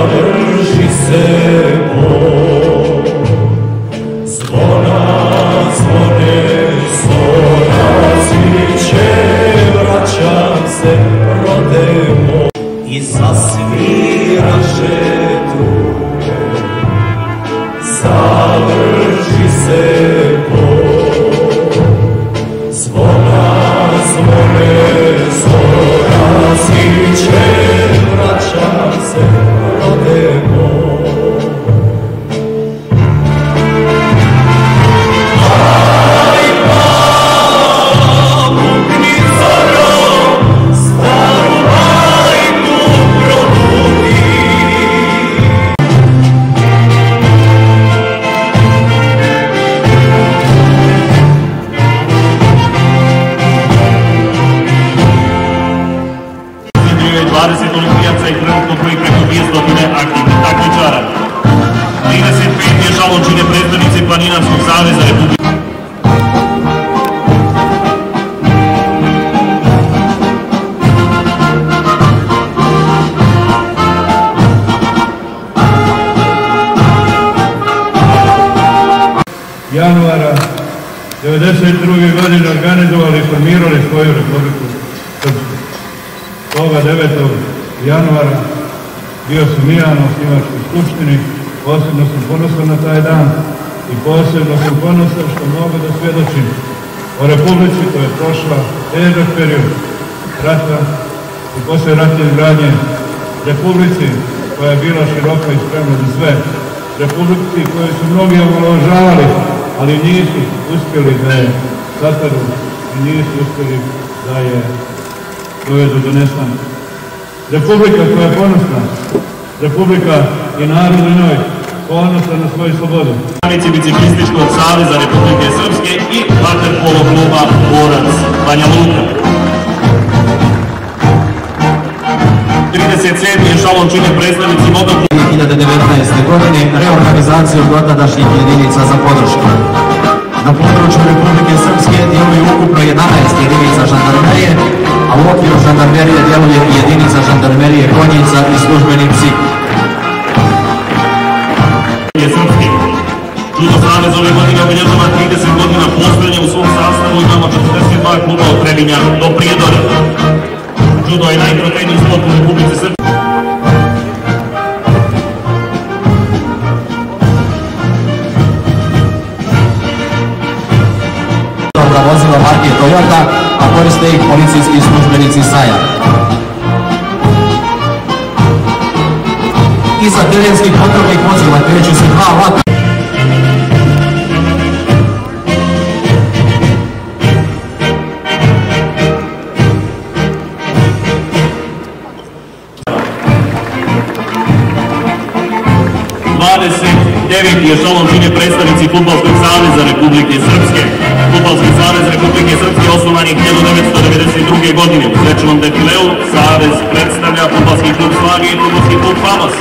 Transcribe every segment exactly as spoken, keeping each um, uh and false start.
završi se bol. Zvona zvone, zvona sviće, vraćam se, rode moj. I zasviraše trube, završi se bol. Zvona zvone, zvona sviće, vraćam se, rode moj. dvadeset olimpijaca i trenutno broji preko dvjesto aktivnih takmičara. trideset pet je šalom čine predstavnici Planinarskog saveza Republike. Januara devedeset druge godine organizovali i formirali svoju Republiku Srpsku. Toga devetog januara bio sam i ja na osnivačkoj skupštini, posebno sam ponosan na taj dan i posebno sam ponosan što mogu da svjedočim o Republici koja je prošla težak period rata i posle ratne izgradnje, Republici koja je bila široka i spremna za sve, Republici koju su mnogi omalovažavali, ali nisu uspjeli da je sataru i nisu uspjeli da je dovedu do nestanka. Republika koja je ponosna, Republika i narod u njoj ponosna na svoju slobodu. Predstavnici Biciklističkog saveza Republike Srpske i vaterpolo kluba Borac Banja Luka. trideset sedmi šalom čine predstavnici motokluba. dvije hiljade devetnaeste. godine reorganizacijom dotadašnjih jedinica za podršku. Na području Republike Srpske djeluju ukupno jedanaest jedinica žandarmerije, a u okviru žandarmerije djeluje i jedinica žandarmerije konjica i službeni psi. Judo savez ove godine obilježava trideset godina postojanja, u svom sastavu imamo četrdeset dva kluba od Trebinja do Prijedora. Judo je najprotreniji sport u Republici Srpskoj. Vozila marke Toyota, a koriste ih policijski službenici Saja. Iza terenskih motornih vozila kreću se dva vlaka. dvadeset devet je šalom čine predstavnici Fudbalskog saveza Republike Srpske. Fudbalski savez Republike Srpske osnovan je hiljadu devetsto devedeset druge. godine. U svečanom defileu savez predstavlja Fudbalski klub Snage i Fudbalski klub Famas.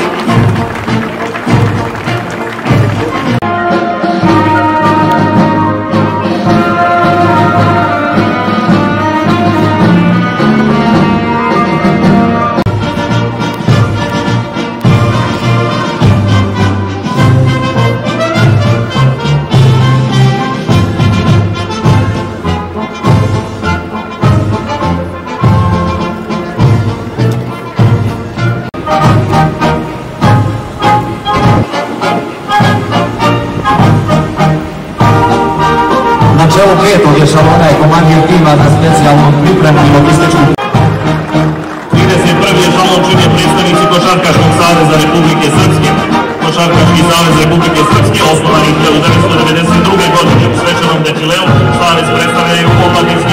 Čelo petog ešalona je komandir tima za specijalnu pripremu i logističku. trideset prvi ešalon čine predstavnici Košarkaškog saveza Republike Srpske. Košarkaški savez Republike Srpske osnovan je hiljadu devetsto devedeset druge. godine. U svečanom defileu savez predstavljaju omladinski